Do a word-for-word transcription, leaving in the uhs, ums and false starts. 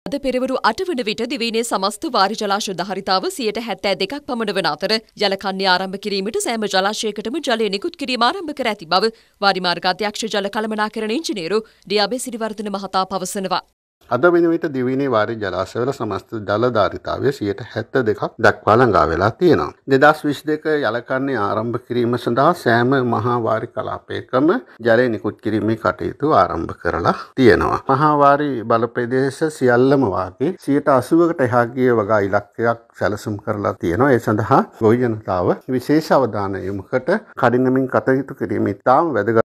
අද පෙරවරු අට වන විට දිවයිනේ සමස්ත වාරි ජලාශ ධාරිතාව සියයට හැත්තෑ දෙකක් පමණ වන අතර ජල කන්‍ය ආරම්භ කිරීමට සෑම ජලාශයකටම ජලය නිකුත් කිරීම ආරම්භ කර ඇති බව වාරි මාර්ග අධ්‍යක්ෂ ජල කළමනාකරණ ඉංජිනේරු ඩියාබේ සිරිවර්ධන මහතා පවසනවා. අද වෙන විට දිවයිනේ වාරි ජලාශවල සමස්ත ජල ධාරිතාවය සියයට හැත්තෑ දෙකක් දක්වා ළඟා වෙලා තියෙනවා. දෙදහස් විසි දෙක ජල කන්‍ය ආරම්භ කිරීම සඳහා සෑම මහා වාරි කලාපයකම ජලය නිකුත් කිරීමේ කටයුතු ආරම්භ කරලා තියෙනවා. මහා වාරි බල ප්‍රදේශ සියල්ලම වාගේ සියයට අසූවකට එහා ගිය වගා ඉලක්කයක් සැලසුම් කරලා තියෙනවා. ඒ සඳහා ගොවි ජනතාව විශේෂ අවධානය යොමු කොට කඩිනමින් කටයුතු කිරීම ඉතාම වැදගත්.